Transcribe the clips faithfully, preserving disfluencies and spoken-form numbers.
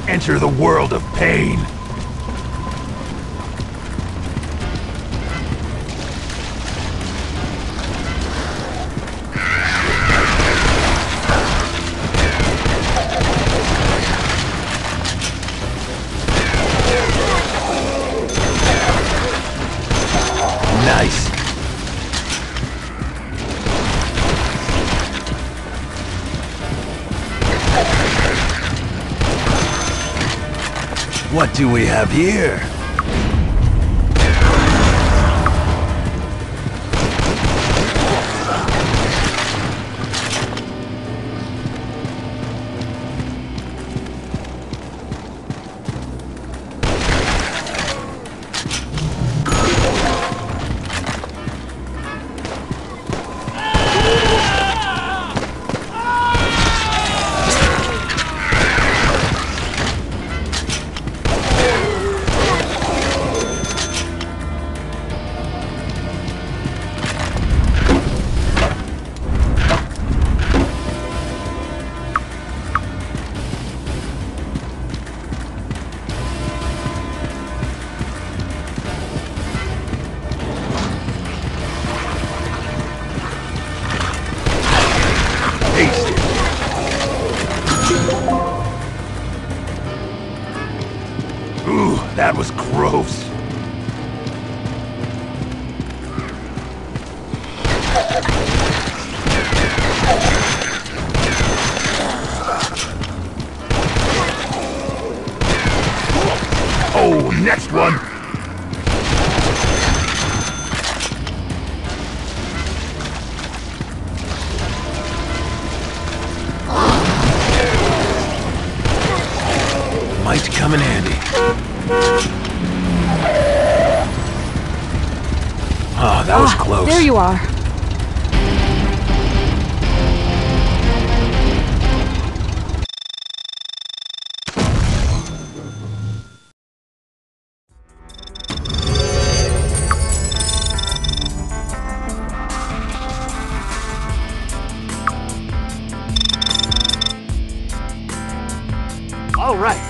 Enter the world of pain. Nice. What do we have here? Ooh, that was gross. Oh, next one. Might come in handy. Oh, that was ah, close. There you are. All right.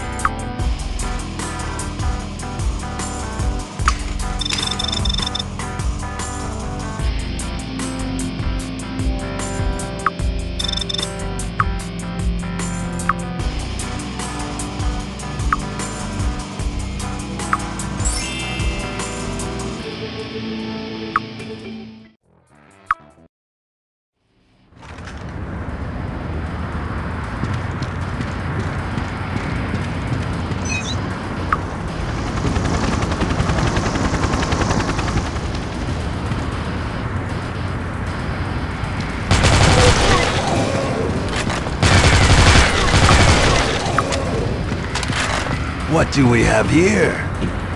What do we have here?